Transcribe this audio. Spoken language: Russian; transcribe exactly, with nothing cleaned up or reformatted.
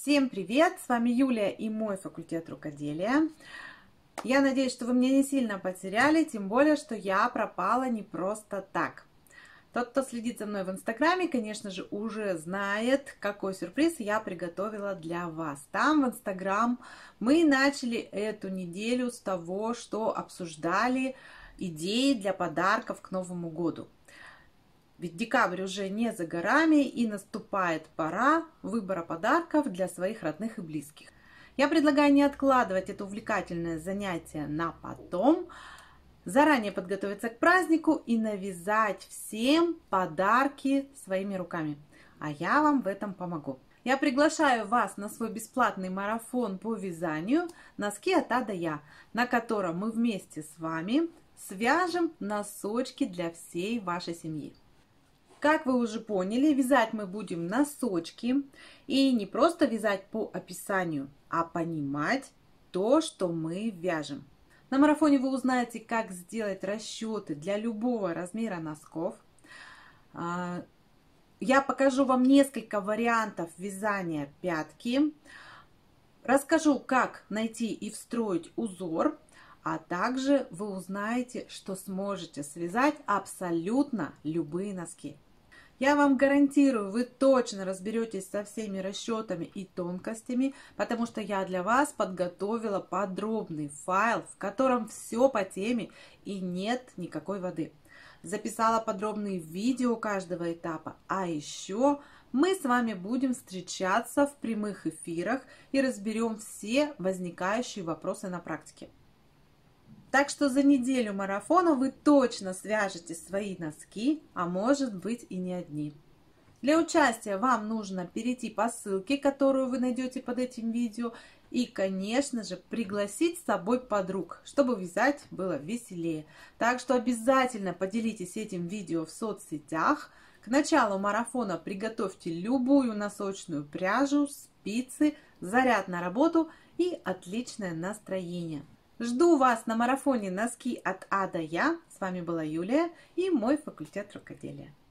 Всем привет! С вами Юлия и мой факультет рукоделия. Я надеюсь, что вы меня не сильно потеряли, тем более, что я пропала не просто так. Тот, кто следит за мной в инстаграме, конечно же, уже знает, какой сюрприз я приготовила для вас. Там, в инстаграм, мы начали эту неделю с того, что обсуждали идеи для подарков к Новому году. Ведь декабрь уже не за горами, и наступает пора выбора подарков для своих родных и близких. Я предлагаю не откладывать это увлекательное занятие на потом, заранее подготовиться к празднику и навязать всем подарки своими руками. А я вам в этом помогу. Я приглашаю вас на свой бесплатный марафон по вязанию «Носки от А до Я», на котором мы вместе с вами свяжем носочки для всей вашей семьи. Как вы уже поняли, вязать мы будем носочки, и не просто вязать по описанию, а понимать то, что мы вяжем. На марафоне вы узнаете, как сделать расчеты для любого размера носков. Я покажу вам несколько вариантов вязания пятки, расскажу, как найти и встроить узор, а также вы узнаете, что сможете связать абсолютно любые носки. Я вам гарантирую, вы точно разберетесь со всеми расчетами и тонкостями, потому что я для вас подготовила подробный файл, в котором все по теме и нет никакой воды. Записала подробные видео каждого этапа, а еще мы с вами будем встречаться в прямых эфирах и разберем все возникающие вопросы на практике. Так что за неделю марафона вы точно свяжете свои носки, а может быть и не одни. Для участия вам нужно перейти по ссылке, которую вы найдете под этим видео, и, конечно же, пригласить с собой подруг, чтобы вязать было веселее. Так что обязательно поделитесь этим видео в соцсетях. К началу марафона приготовьте любую носочную пряжу, спицы, заряд на работу и отличное настроение. Жду вас на марафоне «Носки от А до Я». С вами была Юлия и мой факультет рукоделия.